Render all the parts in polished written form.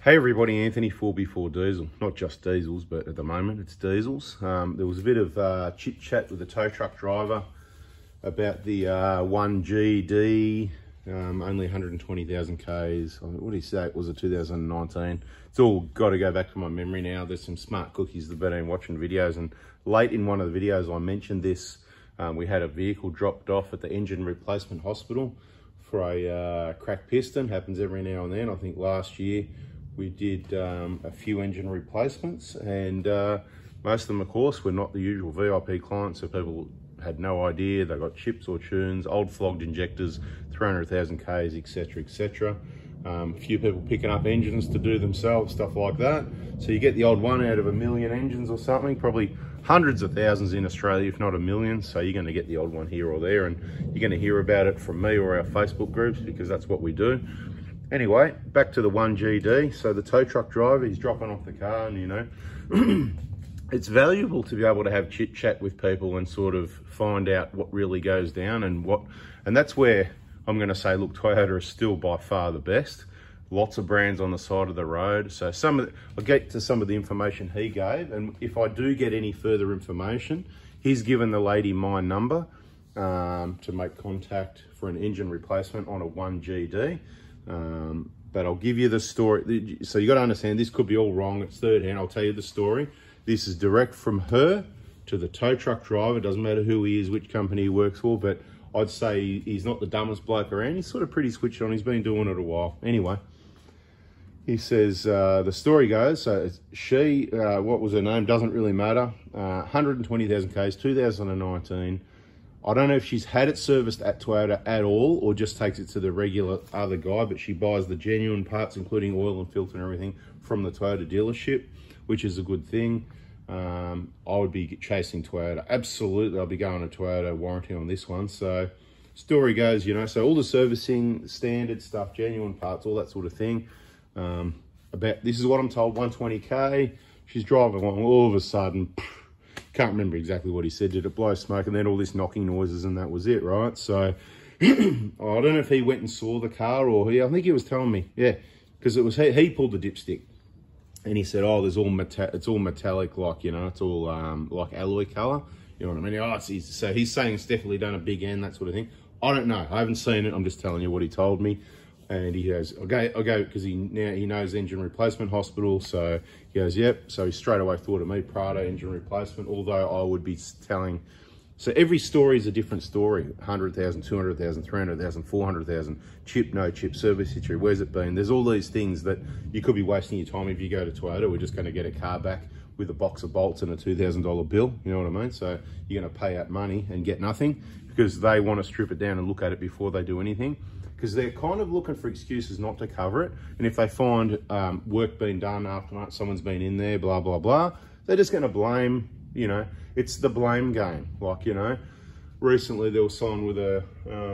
Hey everybody, Anthony 4B4 Diesel. Not just diesels, but at the moment it's diesels. There was a bit of chit chat with the tow truck driver about the 1GD, only 120,000 Ks. What did he say? It was a 2019. It's all got to go back to my memory now. There's some smart cookies that have been watching videos, and late in one of the videos I mentioned this. We had a vehicle dropped off at the engine replacement hospital for a cracked piston. Happens every now and then. I think last year we did a few engine replacements, and most of them, of course, were not the usual VIP clients, so people had no idea. They got chips or tunes, old flogged injectors, 300,000 Ks, etc, etc. A few people picking up engines to do themselves, stuff like that. So you get the odd one out of a million engines or something, probably hundreds of thousands in Australia, if not a million. So you're going to get the odd one here or there, and you're going to hear about it from me or our Facebook groups, because that's what we do. Anyway, back to the 1GD. So the tow truck driver, he's dropping off the car, and you know, it's valuable to be able to have chit chat with people and sort of find out what really goes down and that's where I'm going to say, look, Toyota is still by far the best. Lots of brands on the side of the road. So I'll get to some of the information he gave, and if I do get any further information, he's given the lady my number to make contact for an engine replacement on a 1GD. But I'll give you the story. So you got to understand, this could be all wrong. It's third hand. I'll tell you the story. This is direct from her to the tow truck driver. Doesn't matter who he is, which company he works for, but I'd say he's not the dumbest bloke around. He's sort of pretty switched on. He's been doing it a while. Anyway, he says, the story goes, so she, what was her name? Doesn't really matter. 120,000 Ks, 2019. I don't know if she's had it serviced at Toyota at all, or just takes it to the regular other guy, but she buys the genuine parts, including oil and filter and everything, from the Toyota dealership, which is a good thing. I would be chasing Toyota. Absolutely, I'll be going to Toyota warranty on this one. So story goes, you know, so all the servicing, standard stuff, genuine parts, all that sort of thing. This is what I'm told, 120K. She's driving along, all of a sudden, can't remember exactly what he said. Did it blow smoke? And then all this knocking noises, and that was it, right? So I don't know if he went and saw the car, or I think he was telling me, yeah, because it was he pulled the dipstick, and he said, oh, it's all metallic, like, you know, it's all like alloy color. You know what I mean? Oh, so he's saying it's definitely done a big end, that sort of thing. I don't know. I haven't seen it. I'm just telling you what he told me. And he goes, I'll go, because he knows engine replacement hospital. So he goes, yep. So he straight away thought of me, Prado engine replacement, although I would be telling, so every story is a different story. 100,000, 200,000, 300,000, 400,000, chip, no chip, service history, where's it been? There's all these things that you could be wasting your time if you go to Toyota. We're just going to get a car back with a box of bolts and a $2,000 bill, you know what I mean? So you're going to pay out money and get nothing, because they want to strip it down and look at it before they do anything, because they're kind of looking for excuses not to cover it. And if they find work being done after someone's been in there, blah, blah, blah, they're just going to blame, you know, it's the blame game. Like, you know, recently there was someone with a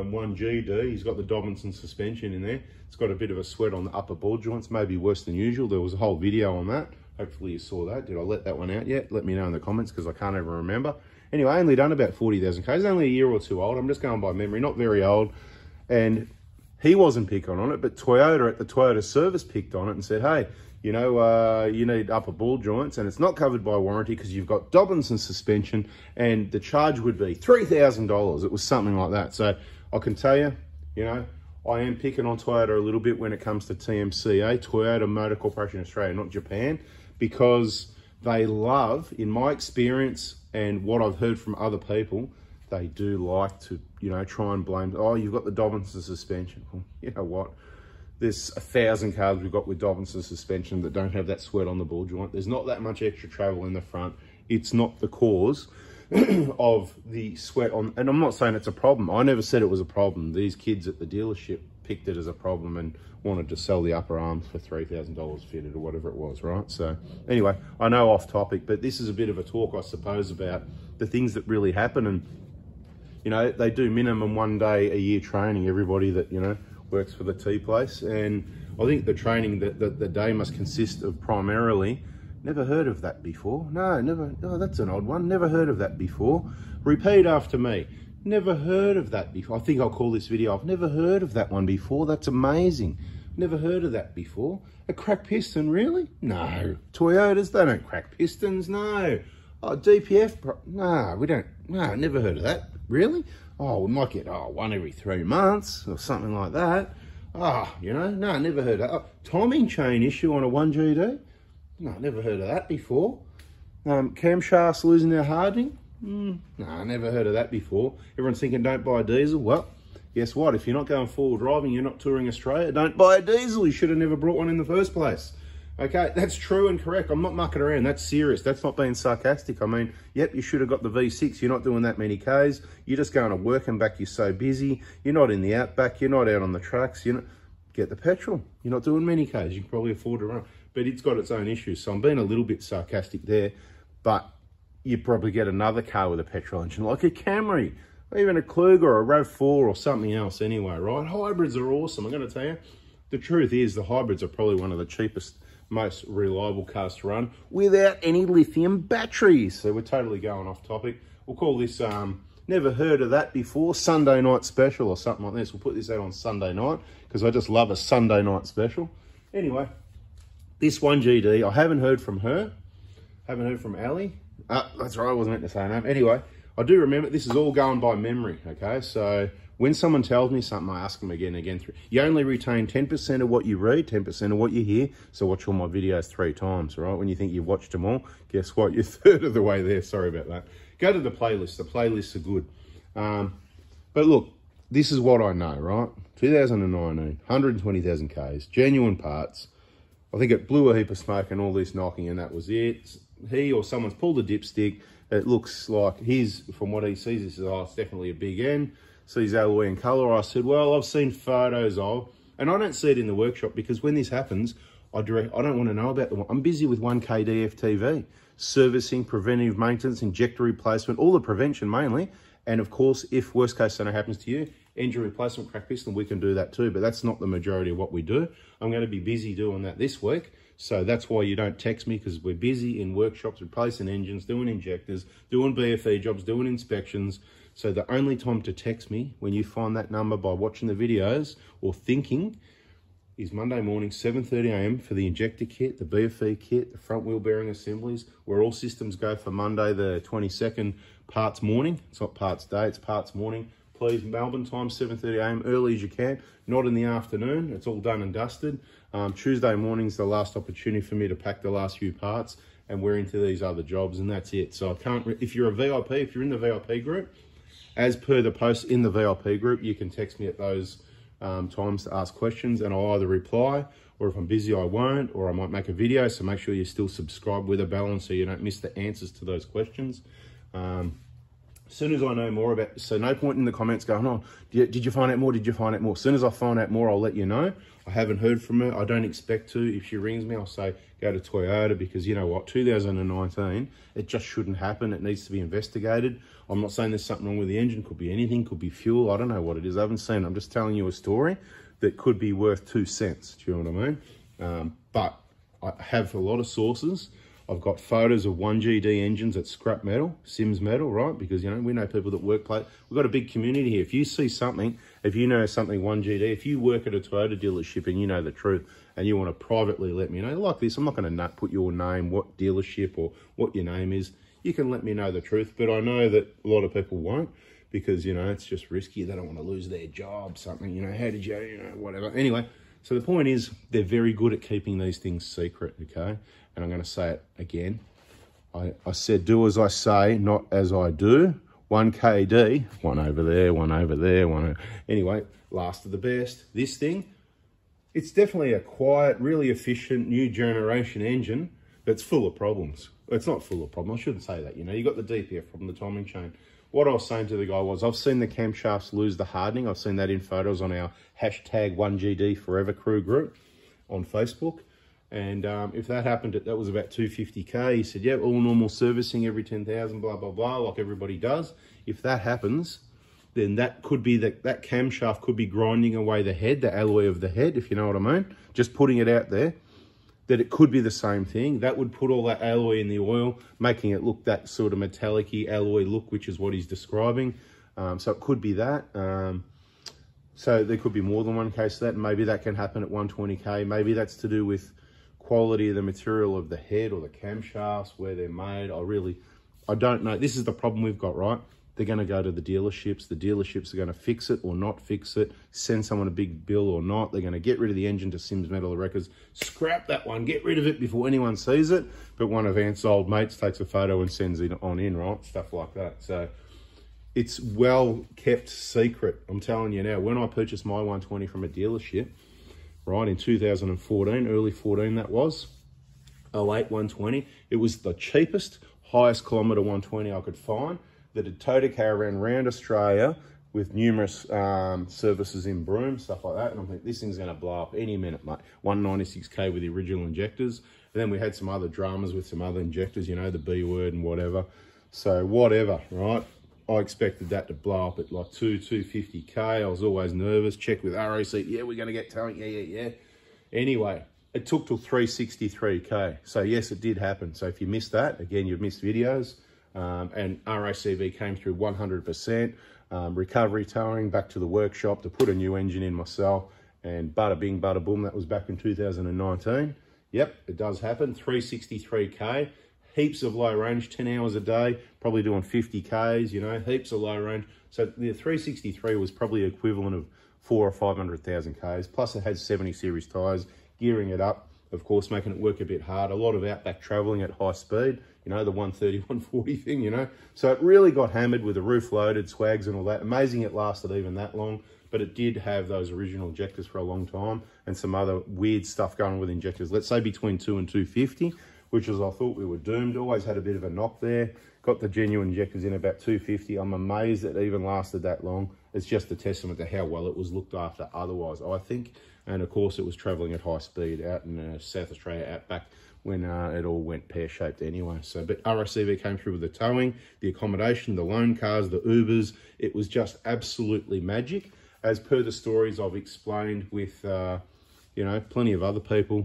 1GD, he's got the Dobinson suspension in there. It's got a bit of a sweat on the upper ball joints, maybe worse than usual. There was a whole video on that. Hopefully you saw that. Did I let that one out yet? Let me know in the comments, because I can't even remember. Anyway, I only done about 40,000 Ks. It's only a year or two old. I'm just going by memory, not very old. And he wasn't picking on it, but Toyota at the Toyota service picked on it and said, hey, you know, you need upper ball joints, and it's not covered by warranty because you've got Dobinson suspension, and the charge would be $3,000. It was something like that. So I can tell you, you know, I am picking on Toyota a little bit when it comes to TMCA, Toyota Motor Corporation Australia, not Japan, because they love, in my experience and what I've heard from other people, they do like to, you know, try and blame, oh, you've got the Dobinson suspension. Well, you know what? There's 1,000 cars we've got with Dobinson suspension that don't have that sweat on the ball joint. There's not that much extra travel in the front. It's not the cause of the sweat on, and I'm not saying it's a problem. I never said it was a problem. These kids at the dealership picked it as a problem and wanted to sell the upper arms for $3,000 fitted or whatever it was, right? So anyway, I know off topic, but this is a bit of a talk, I suppose, about the things that really happen. And you know, they do minimum 1 day a year training, everybody that, you know, works for the tea place. And I think the training, the day must consist of primarily, never heard of that before. No, never, oh, that's an odd one. Never heard of that before. Repeat after me. Never heard of that before. I think I'll call this video, I've never heard of that one before. That's amazing. Never heard of that before. A cracked piston, really? No. Toyotas, they don't crack pistons, no. Oh, DPF, no, we don't, no, never heard of that. Really? Oh, we might get, one every 3 months or something like that. You know, no, never heard of that. Timing chain issue on a 1GD? No, never heard of that before. Camshafts losing their hardening? No, never heard of that before. Everyone's thinking don't buy a diesel. Well, guess what? If you're not going forward driving, you're not touring Australia, don't buy a diesel. You should have never brought one in the first place. Okay, that's true and correct. I'm not mucking around. That's serious. That's not being sarcastic. I mean, yep, you should have got the V6. You're not doing that many Ks. You're just going to work and back. You're so busy. You're not in the outback. You're not out on the tracks. You know, get the petrol. You're not doing many Ks. You can probably afford to run. But it's got its own issues. So I'm being a little bit sarcastic there. But you probably get another car with a petrol engine, like a Camry, or even a Kluger or a RAV4 or something else anyway, right? Hybrids are awesome. I'm going to tell you, the truth is the hybrids are probably one of the cheapest, most reliable cars to run without any lithium batteries. So we're totally going off topic. We'll call this never heard of that before, Sunday night special or something like this. We'll put this out on Sunday night because I just love a Sunday night special. Anyway, this 1GD, I haven't heard from her. Haven't heard from Ali. That's right, I wasn't meant to say her name. Anyway, I do remember, this is all going by memory, okay? So when someone tells me something, I ask them again and again. You only retain 10% of what you read, 10% of what you hear. So watch all my videos 3 times, right? When you think you've watched them all, guess what? You're 1/3 of the way there. Sorry about that. Go to the playlist. The playlists are good. But look, this is what I know, right? 2019, 120,000 Ks, genuine parts. I think it blew a heap of smoke and all this knocking and that was it. He or someone's pulled a dipstick. It looks like from what he sees, he says, oh, it's definitely a big N. Sees alloy in colour. I said, well, I've seen photos of, and I don't see it in the workshop because when this happens, I don't want to know about the one. I'm busy with 1K DFTV, servicing, preventive maintenance, injector replacement, all the prevention mainly. And of course, if worst case scenario happens to you, engine replacement, crack piston, we can do that too. But that's not the majority of what we do. I'm going to be busy doing that this week. So that's why you don't text me, because we're busy in workshops, replacing engines, doing injectors, doing BFE jobs, doing inspections. So the only time to text me when you find that number by watching the videos or thinking is Monday morning, 7:30 AM for the injector kit, the BFE kit, the front wheel bearing assemblies, where all systems go for Monday the 22nd, parts morning. It's not parts day, it's parts morning. Please, Melbourne time, 7:30 AM, early as you can, not in the afternoon. It's all done and dusted. Tuesday morning's the last opportunity for me to pack the last few parts, and we're into these other jobs, and that's it. So I can't, if you're a VIP, if you're in the VIP group, as per the post in the VIP group, you can text me at those times to ask questions, and I'll either reply, or if I'm busy, I won't, or I might make a video. So make sure you're still subscribed with a balance so you don't miss the answers to those questions. As soon as I know more about, so no point in the comments going on, did you find out more? Did you find out more? As soon as I find out more, I'll let you know. I haven't heard from her. I don't expect to. If she rings me, I'll say, go to Toyota, because you know what, 2019, it just shouldn't happen. It needs to be investigated. I'm not saying there's something wrong with the engine. Could be anything, could be fuel. I don't know what it is. I haven't seen it. I'm just telling you a story that could be worth 2 cents. Do you know what I mean? But I have a lot of sources. I've got photos of 1GD engines at scrap metal, Sims Metal, right? Because, you know, we know people that work plate. We've got a big community here. If you see something, if you know something 1GD, if you work at a Toyota dealership and you know the truth and you want to privately let me know, like this, I'm not going to put your name, what dealership or what your name is. You can let me know the truth, but I know that a lot of people won't, because, you know, it's just risky. They don't want to lose their job, something, you know, how did you know, whatever. Anyway, so the point is they're very good at keeping these things secret, okay? And I'm going to say it again. I said, do as I say, not as I do. 1KD, one over there, one over there, one over... Anyway, last of the best. This thing, it's definitely a quiet, really efficient, new generation engine that's full of problems. It's not full of problems. I shouldn't say that, you know. You got the DPF problem, the timing chain. What I was saying to the guy was, I've seen the camshafts lose the hardening. I've seen that in photos on our hashtag 1GD Forever Crew group on Facebook. And if that happened, that was about 250K. He said, yeah, all normal servicing every 10,000, blah, blah, blah, like everybody does. If that happens, then that could be, that camshaft could be grinding away the head, the alloy of the head, if you know what I mean. Just putting it out there, that it could be the same thing. That would put all that alloy in the oil, making it look that sort of metallic-y alloy look, which is what he's describing. So it could be that. So there could be more than one case of that. Maybe that can happen at 120k. Maybe that's to do with quality of the material of the head or the camshafts, where they're made. I don't know. This is the problem we've got, right? They're going to go to the dealerships. The dealerships are going to fix it or not fix it, send someone a big bill or not. They're going to get rid of the engine to Sims Metal Records, scrap that one, get rid of it before anyone sees it. But one of Ant's old mates takes a photo and sends it on in, right? Stuff like that. So it's well kept secret. I'm telling you now, when I purchased my 120 from a dealership, right, in 2014, early 14 that was, 08 120, it was the cheapest, highest kilometre 120 I could find, that had towed a caravan around Australia with numerous services in Broome, stuff like that. And I'm thinking, this thing's going to blow up any minute, mate. 196k with the original injectors. And then we had some other dramas with some other injectors, you know, the B word and whatever. So whatever, right? I expected that to blow up at like 250k. I was always nervous. Check with RAC. Yeah, we're going to get towing. Yeah. Anyway, it took till 363k. So yes, it did happen. So if you missed that, again, you've missed videos. And RACV came through 100%, recovery towing, back to the workshop to put a new engine in myself, and bada bing, bada boom, that was back in 2019. Yep, it does happen, 363k, heaps of low range, 10 hours a day, probably doing 50Ks, you know, heaps of low range. So the 363 was probably equivalent of 400,000 or 500,000 Ks, plus it had 70 series tyres, gearing it up, of course, making it work a bit hard, a lot of outback travelling at high speed, you know, the 130, 140 thing, you know. So it really got hammered with the roof loaded, swags and all that. Amazing it lasted even that long, but it did have those original injectors for a long time and some other weird stuff going on with injectors. Let's say between 2 and 250, which is, I thought we were doomed. Always had a bit of a knock there. Got the genuine injectors in about 250. I'm amazed it even lasted that long. It's just a testament to how well it was looked after otherwise, I think. And of course, it was traveling at high speed out in South Australia outback when it all went pear-shaped anyway. So, but RACV came through with the towing, the accommodation, the loan cars, the Ubers. It was just absolutely magic. As per the stories I've explained with, you know, plenty of other people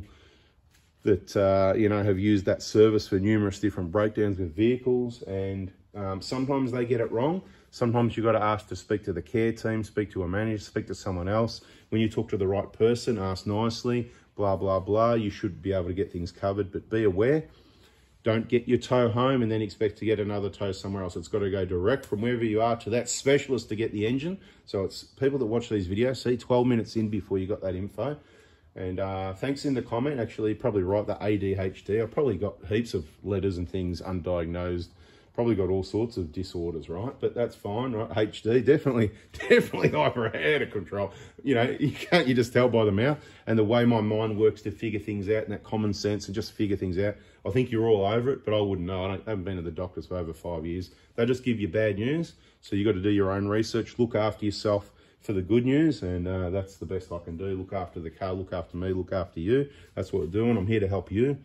that, you know, have used that service for numerous different breakdowns with vehicles. And sometimes they get it wrong. Sometimes you've got to ask to speak to the care team, speak to a manager, speak to someone else. When you talk to the right person, ask nicely, blah, blah, blah. You should be able to get things covered, but be aware. Don't get your tow home and then expect to get another tow somewhere else. It's got to go direct from wherever you are to that specialist to get the engine. So it's people that watch these videos, see 12 minutes in before you got that info. And thanks in the comment, actually, probably write the ADHD. I've probably got heaps of letters and things undiagnosed. Probably got all sorts of disorders, right? But that's fine, right? HD, definitely hyper out of control. You know, you just tell by the mouth. And the way my mind works to figure things out and that common sense and just figure things out. I think you're all over it, but I wouldn't know. I haven't been to the doctors for over 5 years. They just give you bad news. So you got to do your own research, look after yourself for the good news. And that's the best I can do. Look after the car, look after me, look after you. That's what we're doing. I'm here to help you.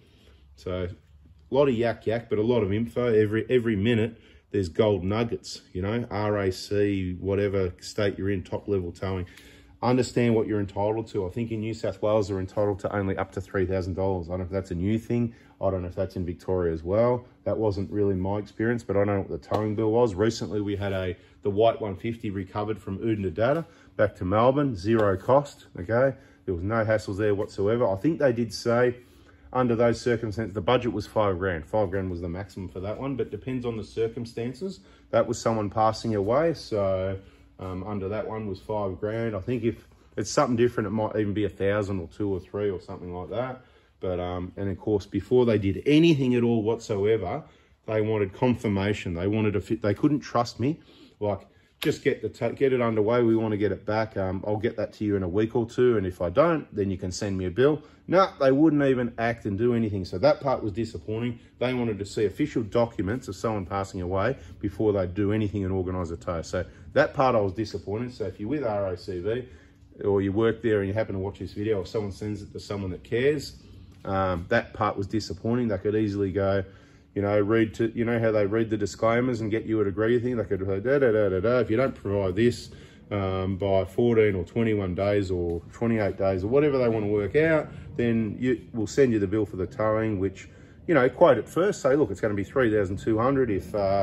So a lot of yak, but a lot of info. Every minute, there's gold nuggets, you know, RAC, whatever state you're in, top level towing. Understand what you're entitled to. I think in New South Wales, they're entitled to only up to $3,000. I don't know if that's a new thing. I don't know if that's in Victoria as well. That wasn't really my experience, but I don't know what the towing bill was. Recently, we had the white 150 recovered from Oodnadatta back to Melbourne, zero cost, okay? There was no hassles there whatsoever. I think they did say, under those circumstances, the budget was $5,000. $5,000 was the maximum for that one, but depends on the circumstances. That was someone passing away, so under that one was $5,000. I think if it's something different, it might even be 1,000 or 2 or 3 or something like that. But and of course, before they did anything at all whatsoever, they wanted confirmation. They wanted to fit. They couldn't trust me. Like, just get it underway. We want to get it back. I'll get that to you in a week or two. And if I don't, then you can send me a bill. No, they wouldn't even act and do anything. So that part was disappointing. They wanted to see official documents of someone passing away before they'd do anything and organise a tow. So that part I was disappointed. So if you're with RACV or you work there and you happen to watch this video, or someone sends it to someone that cares, that part was disappointing. They could easily go, you know, you know how they read the disclaimers and get you to agree with things? They could say, if you don't provide this by 14 or 21 days or 28 days or whatever they want to work out, then we'll send you the bill for the towing, which, you know, quote at first, say, look, it's going to be $3,200 if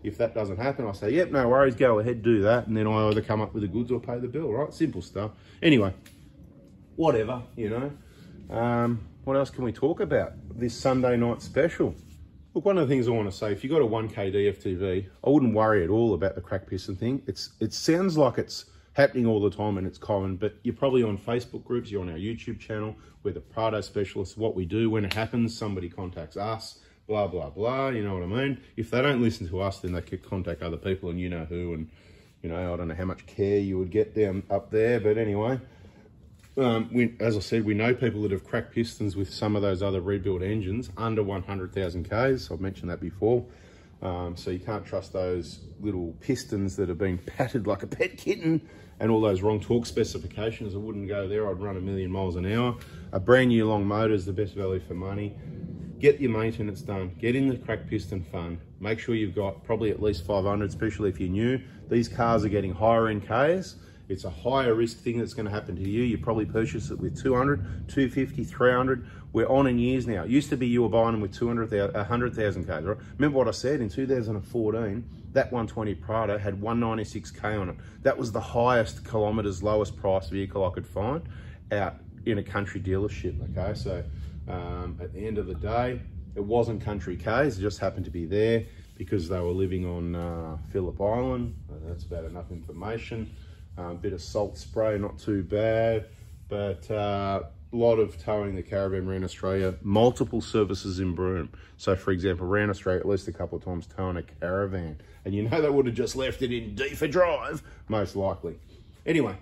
If that doesn't happen, I say, yep, no worries, go ahead, do that. And then I either come up with the goods or pay the bill, right? Simple stuff. Anyway, whatever, you know. What else can we talk about? This Sunday night special. Look, one of the things I want to say, if you've got a 1K DFTV, I wouldn't worry at all about the crack piston thing. It sounds like it's happening all the time and it's common, but you're probably on Facebook groups, you're on our YouTube channel, we're the Prado specialists. What we do when it happens, somebody contacts us, blah, blah, blah, you know what I mean? If they don't listen to us, then they could contact other people and you know who, and you know, I don't know how much care you would get down up there, but anyway. As I said, we know people that have cracked pistons with some of those other rebuilt engines under 100,000 Ks. I've mentioned that before. So you can't trust those little pistons that have been patted like a pet kitten and all those wrong torque specifications. I wouldn't go there. I'd run 1,000,000 miles an hour. A brand new long motor is the best value for money. Get your maintenance done. Get in the crack piston fund. Make sure you've got probably at least 500, especially if you're new. These cars are getting higher in Ks. It's a higher risk thing that's going to happen to you. You probably purchase it with 200, 250, 300. We're on in years now. It used to be you were buying them with 100,000 Ks, right? Remember what I said in 2014, that 120 Prado had 196K on it. That was the highest kilometers, lowest price vehicle I could find out in a country dealership, okay? So at the end of the day, it wasn't country Ks, it just happened to be there because they were living on Phillip Island. That's about enough information. Bit of salt spray, not too bad, but a lot of towing the caravan around Australia, multiple services in Broome. So for example, around Australia at least a couple of times towing a caravan, and you know they would have just left it in Deefer Drive, most likely. Anyway,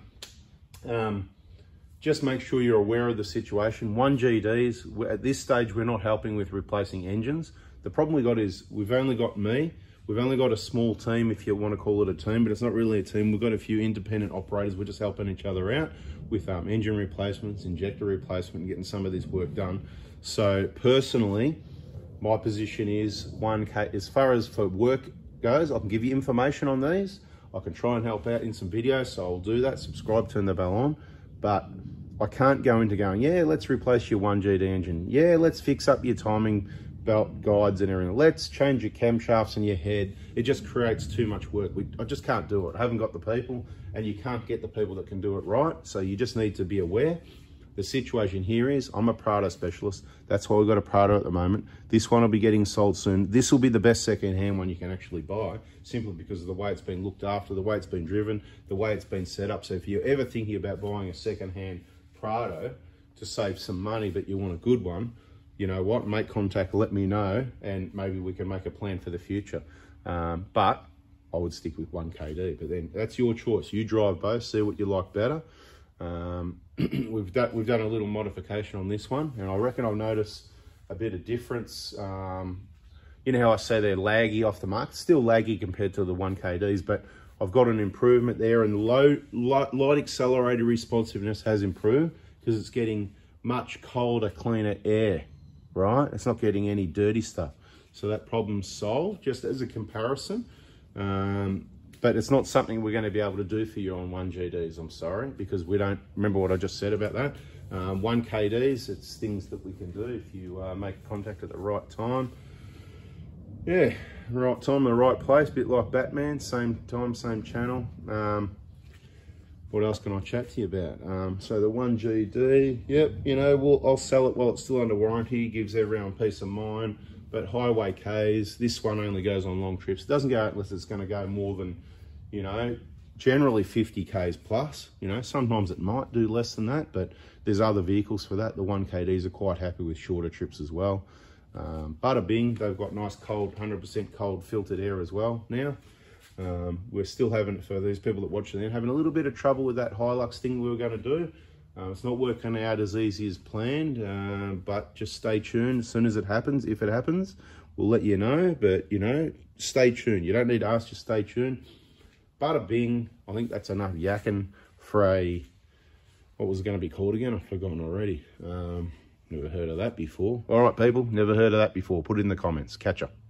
just make sure you're aware of the situation. 1GDs, at this stage, we're not helping with replacing engines. The problem we got is we've only got me. We've only got a small team, if you want to call it a team, but it's not really a team. We've got a few independent operators. We're just helping each other out with engine replacements, injector replacement, and getting some of this work done. So personally, my position is 1K. As far as for work goes, I can give you information on these. I can try and help out in some videos, so I'll do that. Subscribe, turn the bell on. But I can't go into going, yeah, let's replace your 1GD engine. Yeah, let's fix up your timing belt guides and everything. Let's change your camshafts and your head. It just creates too much work. I just can't do it. I haven't got the people, and you can't get the people that can do it right. So you just need to be aware. The situation here is I'm a Prado specialist. That's why we've got a Prado at the moment. This one will be getting sold soon. This will be the best second-hand one you can actually buy, simply because of the way it's been looked after, the way it's been driven, the way it's been set up. So if you're ever thinking about buying a second-hand Prado to save some money, but you want a good one, you know what, make contact, let me know, and maybe we can make a plan for the future. But I would stick with 1KD, but then that's your choice. You drive both, see what you like better. We've done a little modification on this one, and I reckon I'll notice a bit of difference. You know how I say they're laggy off the mark? Still laggy compared to the 1KDs, but I've got an improvement there, and light accelerator responsiveness has improved because it's getting much colder, cleaner air, right? It's not getting any dirty stuff. So that problem's solved, just as a comparison. But it's not something we're going to be able to do for you on 1GDs, I'm sorry, because we don't, remember what I just said about that? 1KDs, it's things that we can do if you make contact at the right time. Yeah, right time, the right place, a bit like Batman, same time, same channel. What else can I chat to you about? So the 1GD, yep, you know, I'll sell it while it's still under warranty, gives everyone peace of mind. But highway Ks, this one only goes on long trips. It doesn't go unless it's going to go more than, you know, generally 50 Ks plus. You know, sometimes it might do less than that, but there's other vehicles for that. The 1KDs are quite happy with shorter trips as well. Bada bing, they've got nice cold, 100% cold filtered air as well now. We're still having, for these people that watch it, having a little bit of trouble with that Hilux thing we were going to do. It's not working out as easy as planned, but just stay tuned. As soon as it happens, if it happens, we'll let you know. But, you know, stay tuned. You don't need to ask, just stay tuned. Bada bing. I think that's enough yakking for a, what was it going to be called again? I've forgotten already. Never heard of that before. All right, people, never heard of that before. Put it in the comments. Catch ya.